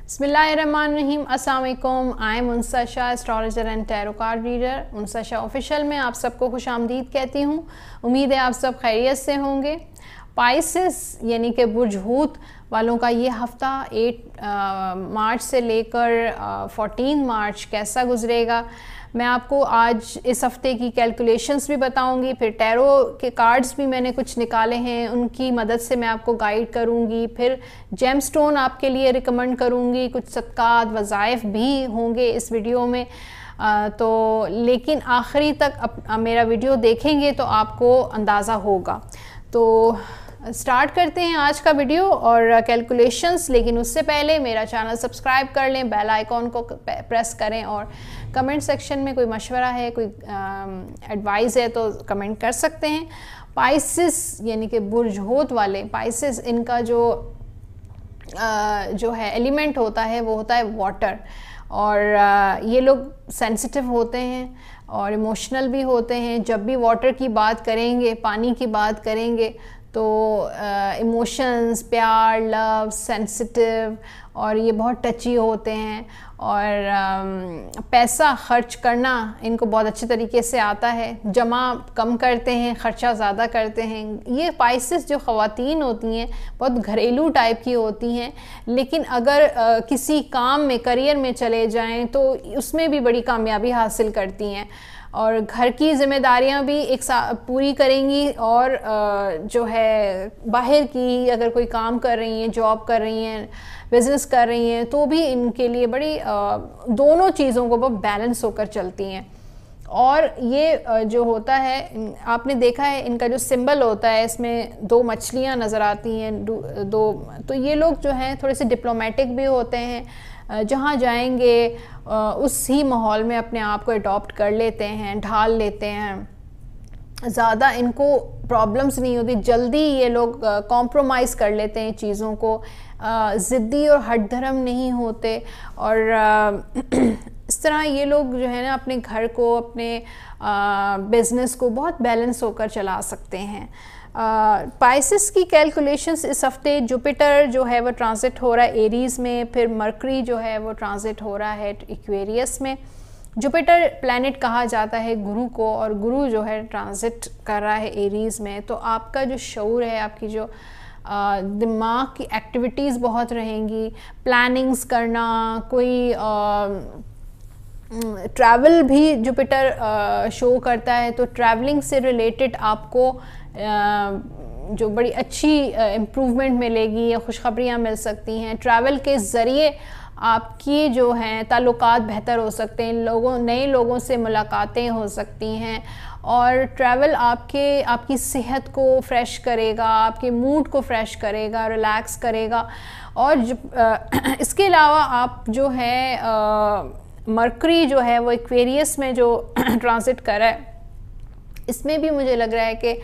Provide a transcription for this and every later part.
बिस्मिल्लाहिर्रहमानिर्रहीम। अस्सलाम वालेकुम। I am UNSA SHAH, astrologer and tarot card reader. UNSA SHAH official में आप सबको खुशामदीद कहती हूँ। उम्मीद है आप सब खैरियत से होंगे। पाइसेस यानी कि बुर्ज हूत वालों का ये हफ़्ता 8 मार्च से लेकर 14 मार्च कैसा गुजरेगा, मैं आपको आज इस हफ़्ते की कैलकुलेशंस भी बताऊंगी। फिर टैरो के कार्ड्स भी मैंने कुछ निकाले हैं, उनकी मदद से मैं आपको गाइड करूंगी। फिर जेम स्टोन आपके लिए रिकमेंड करूंगी, कुछ सदक़ात वज़ाइफ भी होंगे इस वीडियो में। तो लेकिन आखिरी तक मेरा वीडियो देखेंगे तो आपको अंदाज़ा होगा। तो स्टार्ट करते हैं आज का वीडियो और कैलकुलेशंस। लेकिन उससे पहले मेरा चैनल सब्सक्राइब कर लें, बेल आइकॉन को प्रेस करें और कमेंट सेक्शन में कोई मशवरा है, कोई एडवाइस है तो कमेंट कर सकते हैं। पाइसेस यानी कि बुर्ज हूत वाले पाइसेस, इनका जो है एलिमेंट होता है वो होता है वाटर। और ये लोग सेंसिटिव होते हैं और इमोशनल भी होते हैं। जब भी वाटर की बात करेंगे, पानी की बात करेंगे तो इमोशंस, प्यार, लव, सेंसिटिव और ये बहुत टची होते हैं। और पैसा खर्च करना इनको बहुत अच्छे तरीके से आता है, जमा कम करते हैं, ख़र्चा ज़्यादा करते हैं। ये पाइसेस जो ख़वातीन होती हैं बहुत घरेलू टाइप की होती हैं, लेकिन अगर किसी काम में, करियर में चले जाएं तो उसमें भी बड़ी कामयाबी हासिल करती हैं और घर की ज़िम्मेदारियां भी एक साथ पूरी करेंगी। और जो है बाहर की अगर कोई काम कर रही हैं, जॉब कर रही हैं, बिज़नेस कर रही हैं, तो भी इनके लिए बड़ी दोनों चीज़ों को बहुत बैलेंस होकर चलती हैं। और ये जो होता है, आपने देखा है इनका जो सिंबल होता है, इसमें 2 मछलियाँ नज़र आती हैं, दो। तो ये लोग जो हैं थोड़े से डिप्लोमेटिक भी होते हैं, जहाँ जाएंगे उस ही माहौल में अपने आप को अडॉप्ट कर लेते हैं, ढाल लेते हैं। ज़्यादा इनको प्रॉब्लम्स नहीं होती, जल्दी ये लोग कॉम्प्रोमाइज़ कर लेते हैं चीज़ों को, ज़िद्दी और हट धर्म नहीं होते। और इस तरह ये लोग जो है ना अपने घर को, अपने बिज़नेस को बहुत बैलेंस होकर चला सकते हैं। पाइसेस की कैलकुलेशंस इस हफ्ते जुपिटर जो है वो ट्रांजिट हो रहा है एरीज़ में, फिर मरकरी जो है वो ट्रांजिट हो रहा है एक्वेरियस में। जुपिटर प्लैनेट कहा जाता है गुरु को, और गुरु जो है ट्रांजिट कर रहा है एरीज़ में। तो आपका जो शऊर है, आपकी जो दिमाग की एक्टिविटीज़ बहुत रहेंगी, प्लानिंग्स करना, कोई ट्रैवल भी जुपिटर शो करता है। तो ट्रैवलिंग से रिलेटेड आपको जो बड़ी अच्छी इम्प्रूवमेंट मिलेगी या खुशखबरियाँ मिल सकती हैं। ट्रैवल के ज़रिए आपकी जो हैं ताल्लुकात बेहतर हो सकते हैं, नए लोगों से मुलाकातें हो सकती हैं। और ट्रैवल आपकी सेहत को फ्रेश करेगा, आपके मूड को फ्रेश करेगा, रिलैक्स करेगा। और इसके अलावा आप जो है मरकरी जो है वो एक्वेरियस में जो ट्रांजिट कर रहा है, इसमें भी मुझे लग रहा है कि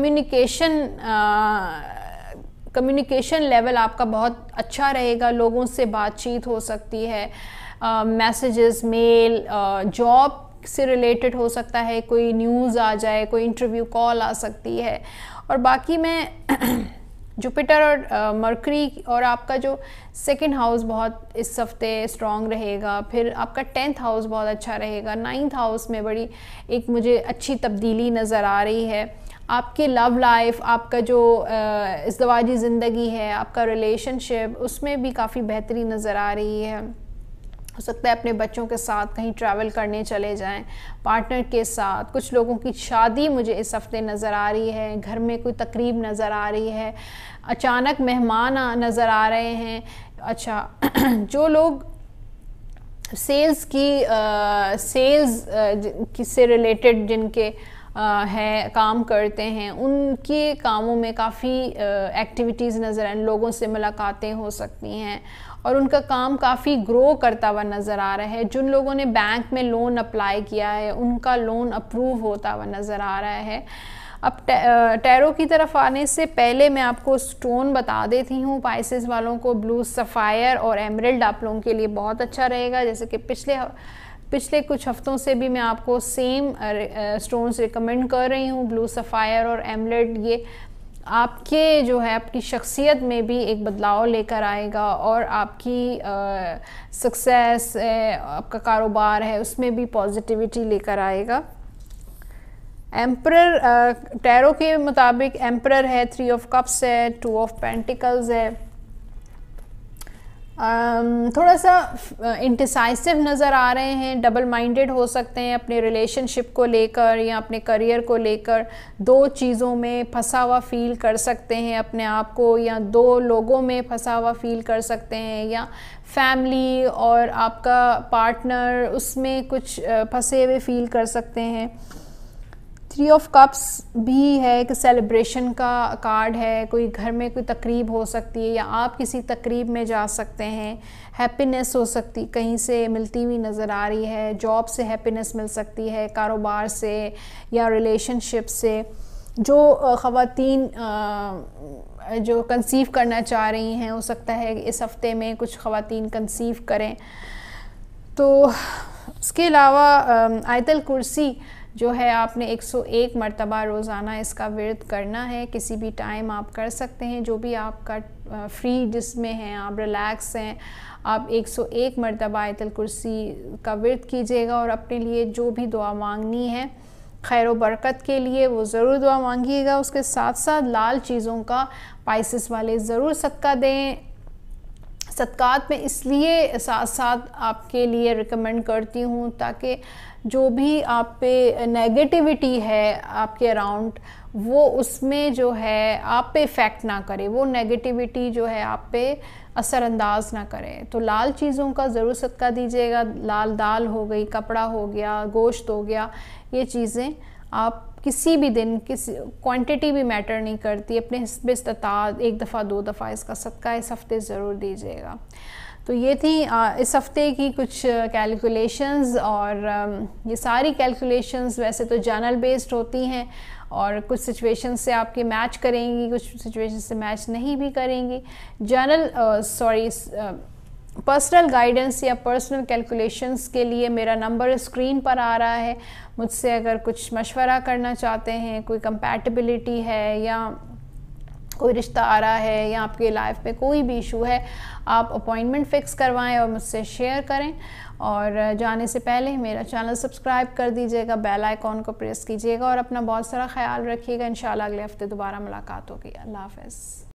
कम्युनिकेशन लेवल आपका बहुत अच्छा रहेगा, लोगों से बातचीत हो सकती है, मैसेजेस, मेल, जॉब से रिलेटेड हो सकता है, कोई न्यूज़ आ जाए, कोई इंटरव्यू कॉल आ सकती है। और बाकी मैं जुपिटर और मरकरी और आपका जो 2nd हाउस बहुत इस हफ्ते स्ट्रॉन्ग रहेगा, फिर आपका 10th हाउस बहुत अच्छा रहेगा, 9th हाउस में बड़ी एक मुझे अच्छी तब्दीली नज़र आ रही है। आपके लव लाइफ, आपका जो इज़्दवाजी ज़िंदगी है, आपका रिलेशनशिप, उसमें भी काफ़ी बेहतरी नज़र आ रही है। हो सकता है अपने बच्चों के साथ कहीं ट्रैवल करने चले जाएं, पार्टनर के साथ। कुछ लोगों की शादी मुझे इस हफ्ते नज़र आ रही है, घर में कोई तकरीब नज़र आ रही है, अचानक मेहमान नज़र आ रहे हैं। अच्छा, जो लोग सेल्स से रिलेटेड जिनके काम करते हैं, उनके कामों में काफ़ी एक्टिविटीज़ नज़र आए, लोगों से मुलाकातें हो सकती हैं और उनका काम काफ़ी ग्रो करता हुआ नज़र आ रहा है। जिन लोगों ने बैंक में लोन अप्लाई किया है, उनका लोन अप्रूव होता हुआ नज़र आ रहा है। अब टैरो की तरफ आने से पहले मैं आपको स्टोन बता देती हूँ। पाइसेस वालों को ब्लू सफ़ायर और एमरल्ड आप लोगों के लिए बहुत अच्छा रहेगा। जैसे कि पिछले कुछ हफ्तों से भी मैं आपको सेम स्टोन्स रिकमेंड कर रही हूँ, ब्लू सफ़ायर और एमरल्ड। ये آپ کے جو ہے آپ کی شخصیت میں بھی ایک بدلاؤ لے کر آئے گا، اور آپ کی سکسیس، آپ کا کاروبار ہے اس میں بھی پازیٹیوٹی لے کر آئے گا۔ ایمپرر ٹیرو کے مطابق ایمپرر ہے، 3 آف کپس ہے، 2 آف پینٹیکلز ہے۔ تھوڑا سا انڈیسائسو نظر آ رہے ہیں، ڈبل مائنڈڈ ہو سکتے ہیں اپنے ریلیشن شپ کو لے کر یا اپنے کریئر کو لے کر، 2 چیزوں میں پھنسا ہوا فیل کر سکتے ہیں اپنے آپ کو، یا 2 لوگوں میں پھنسا ہوا فیل کر سکتے ہیں، یا فیملی اور آپ کا پارٹنر اس میں کچھ پھنسے ہوئے فیل کر سکتے ہیں۔ 3 آف کپس بھی ہے کہ سیلیبریشن کا کارڈ ہے، کوئی گھر میں کوئی تقریب ہو سکتی ہے یا آپ کسی تقریب میں جا سکتے ہیں، ہیپینس ہو سکتی کہیں سے ملتی ہوئی نظر آ رہی ہے، جاب سے ہیپینس مل سکتی ہے، کاروبار سے یا ریلیشن شپ سے۔ جو خواتین جو کنسیو کرنا چاہ رہی ہیں، ہو سکتا ہے کہ اس ہفتے میں کچھ خواتین کنسیو کریں۔ تو اس کے علاوہ آیت الکرسی جو ہے آپ نے 101 مرتبہ روزانہ اس کا ورد کرنا ہے، کسی بھی ٹائم آپ کر سکتے ہیں، جو بھی آپ کا فری جس میں ہیں، آپ ریلیکس ہیں، آپ 101 مرتبہ آیت الکرسی کا ورد کیجیے گا، اور اپنے لیے جو بھی دعا مانگنی ہے خیر و برکت کے لیے وہ ضرور دعا مانگیے گا۔ اس کے ساتھ ساتھ لال چیزوں کا پائسس والے ضرور صدقہ دیں۔ صدقات میں اس لیے ساتھ ساتھ آپ کے لیے ریکمینڈ کرتی ہوں تاکہ جو بھی آپ پہ نیگیٹیوٹی ہے آپ کے اراؤنڈ، وہ اس میں جو ہے آپ پہ افیکٹ نہ کرے، وہ نیگیٹیوٹی جو ہے آپ پہ اثر انداز نہ کرے۔ تو لال چیزوں کا ضرور صدقہ دیجیے گا، لال دال ہو گئی، کپڑا ہو گیا، گوشت ہو گیا، یہ چیزیں آپ کسی بھی دن، کسی کوانٹٹی بھی میٹر نہیں کرتی، اپنے حسب استطاعت 1 دفعہ 2 دفعہ اس کا صدقہ اس ہفتے ضرور دیجیے گا۔ تو یہ تھی اس ہفتے کی کچھ کیلکولیشنز، اور یہ ساری کیلکولیشنز ویسے تو جرنل بیسڈ ہوتی ہیں، اور کچھ سچویشن سے آپ کے میچ کریں گی، کچھ سچویشن سے میچ نہیں بھی کریں گی۔ پرسنل گائیڈنس یا پرسنل کیلکولیشنز کے لیے میرا نمبر اسکرین پر آ رہا ہے، مجھ سے اگر کچھ مشورہ کرنا چاہتے ہیں، کوئی کمپیٹیبلٹی ہے یا کوئی رشتہ آ رہا ہے یا آپ کے لائف میں کوئی بھی ایشو ہے، آپ اپوائنٹمنٹ فکس کروائیں اور مجھ سے شیئر کریں۔ اور جانے سے پہلے میرا چینل سبسکرائب کر دیجیے گا، بیل آئیکن کو پریس کیجیے گا، اور اپنا بہت سارا خیال رکھیے گا۔ انشاءاللہ اگلے ہفتے دوبارہ ملاقات ہوگی۔ اللہ حافظ۔